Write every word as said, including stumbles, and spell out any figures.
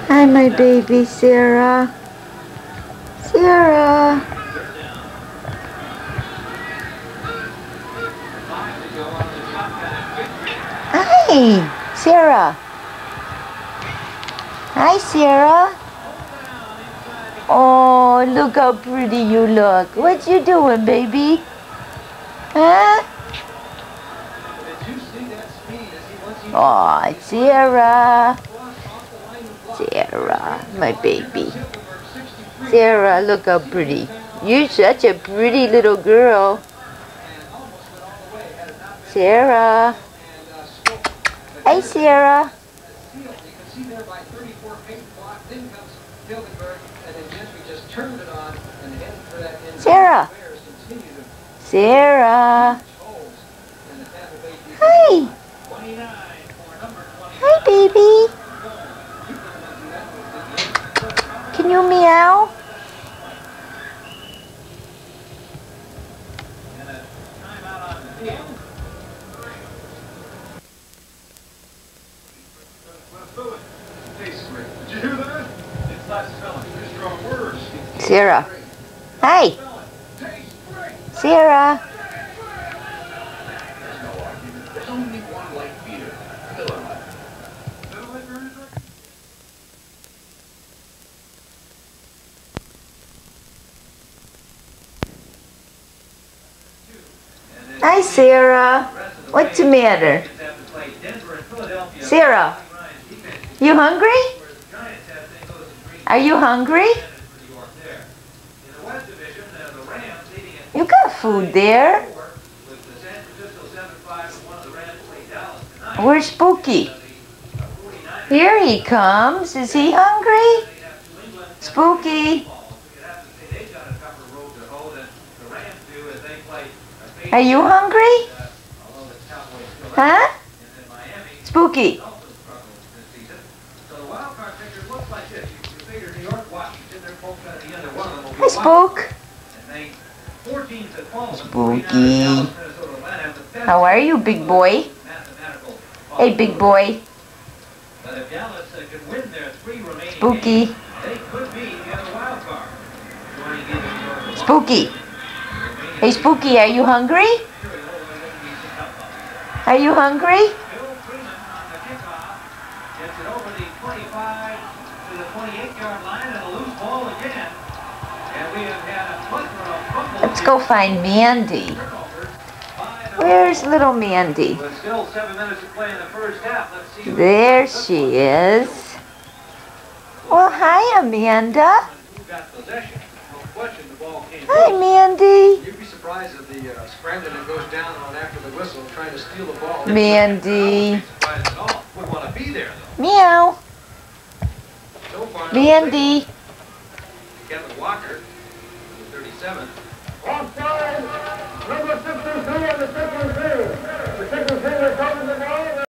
Hi, my baby Sarah. Sarah. Hi, Sarah. Hi, Sarah. Oh, look how pretty you look. What you doing, baby? Huh? Oh, Sarah. Sarah, my baby. Sarah, look how pretty. You're such a pretty little girl. Sarah. Hey, Sarah. Sarah. Sarah. Hi. Hi, baby. Can you meow? Sarah. Hi. Sarah. Hi, Sarah. What's the matter? Sarah, you hungry? Are you hungry? You got food there. Where's Spooky? Here he comes. Is he hungry? Spooky. Are you hungry? Huh? Spooky. Hi, Spook. Spooky. How are you, big boy? Hey, big boy. Spooky. Spooky. Hey, Spooky, are you hungry? Are you hungry? Let's go find Mandy. Where's little Mandy? There she is. Well, hi, Amanda. Hi, Mandy. You'd be surprised at the uh, scrambling that goes down on after the whistle, trying to steal the ball. Mandy. Wouldn't want to be there, though. Meow. So far, Mandy. Kevin Walker, number thirty-seven. Offside, number fifty-three on the second